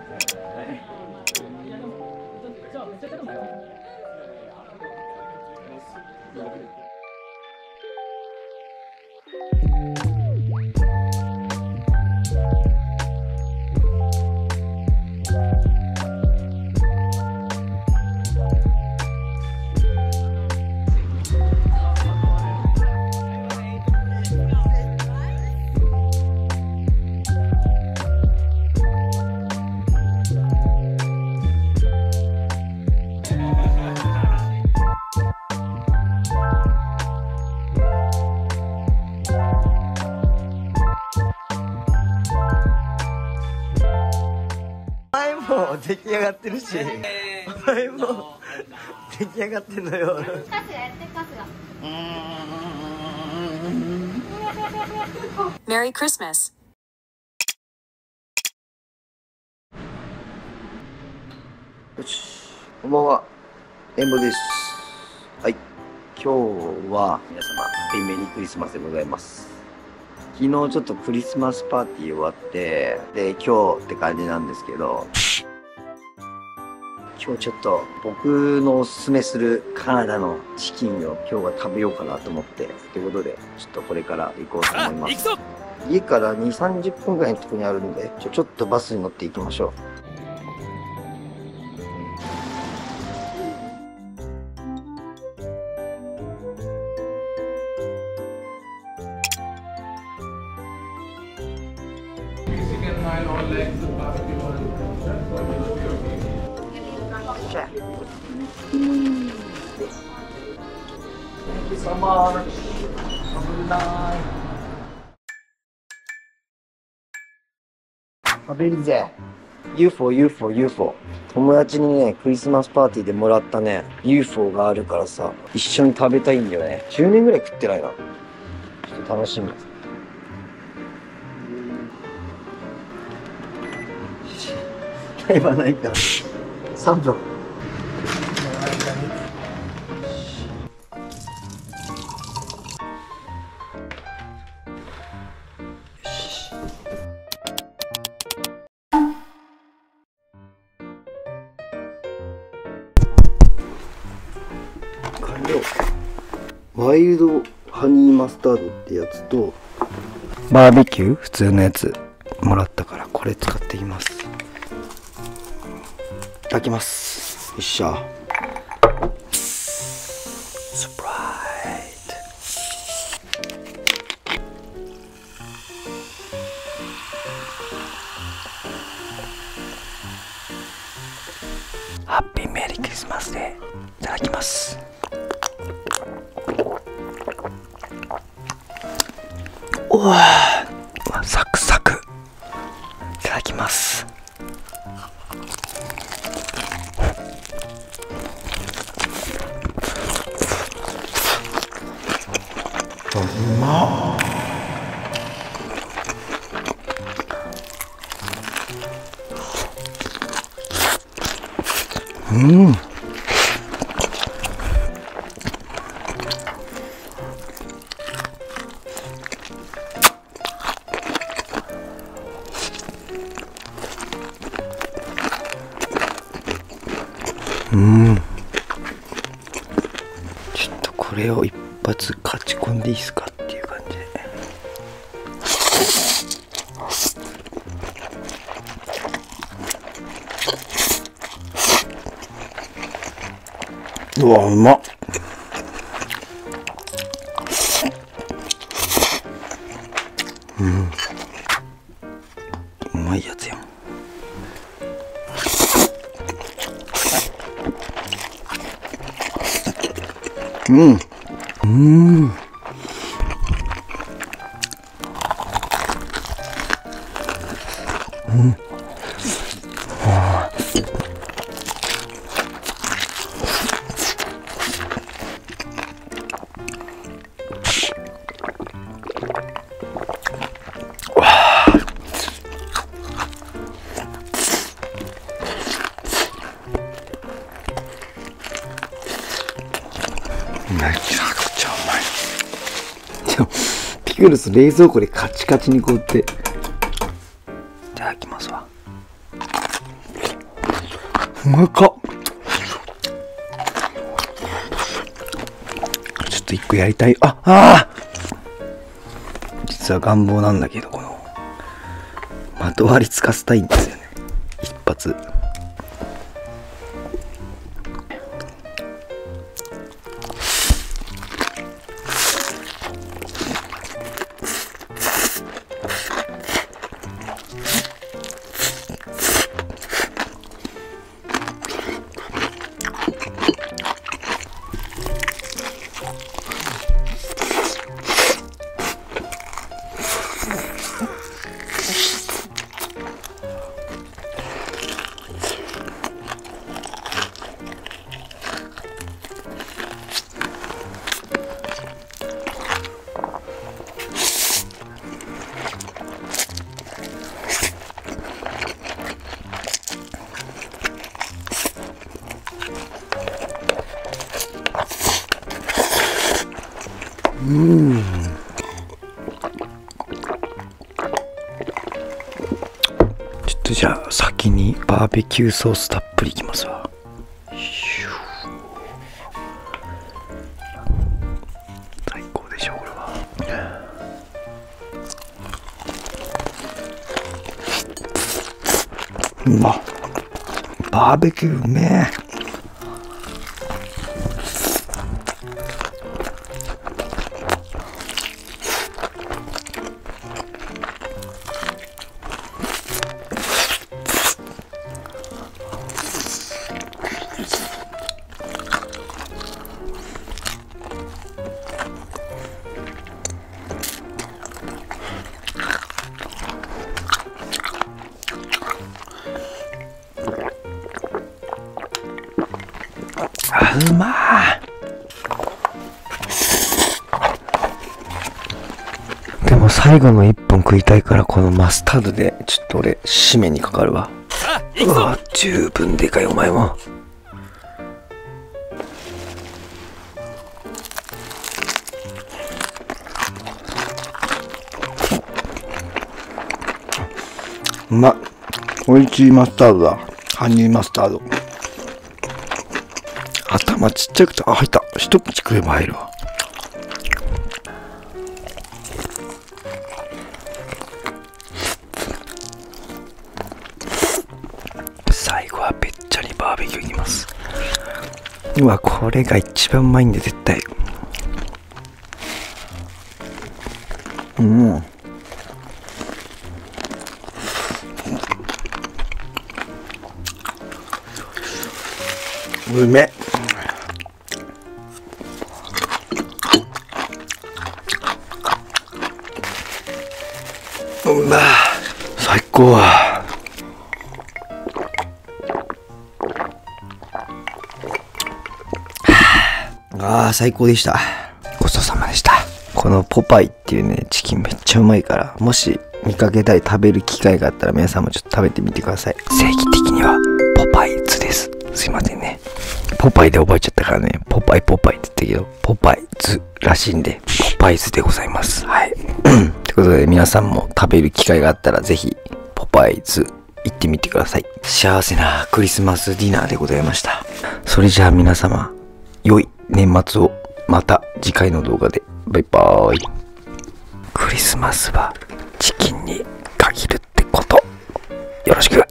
もう出来上がってるし、お前も出来上がってんのよ。 春日やって春日。 Merry Christmas。 よし、こんばんは、エンボです。はい、今日は皆様メリークリスマスでございます。昨日ちょっとクリスマスパーティー終わって、で今日って感じなんですけど、今日ちょっと僕のおすすめするカナダのチキンを今日は食べようかなと思って、ということでちょっとこれから行こうと思います。家から2、30分ぐらいのところにあるんで、ちょっとバスに乗っていきましょう。食べるぜ。 UFO 友達にね、クリスマスパーティーでもらったね UFO があるからさ、一緒に食べたいんだよね。10年ぐらい食ってないな。ちょっと楽しみ。タイマーないから3分。完了。ワイルドハニーマスタードってやつと、バーベキュー普通のやつもらったから、これ使っていきます。いただきます。よっしゃ。サプライズ。ハッピーメリークリスマスデー。いただきます。おわ、サクサク。いただきます。うまっ。うん。ちょっとこれを一発勝ち込んでいいですかっていう感じで。うわ、うまっ。うまいやつやん。めちゃくちゃうまい。でもピクルス冷蔵庫でカチカチに凍って。いただきますわ。 うまかっ。ちょっと一個やりたい。実は願望なんだけど、このまとわりつかせたいんですよね、一発。ちょっとじゃあ先にバーベキューソースたっぷりいきますわ。最高でしょこれは。うまっ、バーベキューうめえ。うまー。でも最後の1本食いたいから、このマスタードでちょっと俺締めにかかるわ。うわ、十分でかいお前も。うまっ、おいしいマスタードだ。ハニーマスタード。頭ちっちゃくて、入った。一口食えば入るわ。最後はべっちゃりバーベキューいきます。うわ、これが一番うまいんで絶対。うめっ。うまっ、最高。最高でした。ごちそうさまでした。このポパイっていうね、チキンめっちゃうまいから、もし見かけたり食べる機会があったら皆さんもちょっと食べてみてください。正義的にはポパイズです。すいませんね。ポパイで覚えちゃったからね、ポパイって言ったけど、ポパイズらしいんで、ポパイズでございます。はい。ということで皆さんも食べる機会があったらぜひ、ポパイズ行ってみてください。幸せなクリスマスディナーでございました。それじゃあ皆様、良い年末を。また次回の動画で。バイバーイ。クリスマスはチキンに限るってこと。よろしく。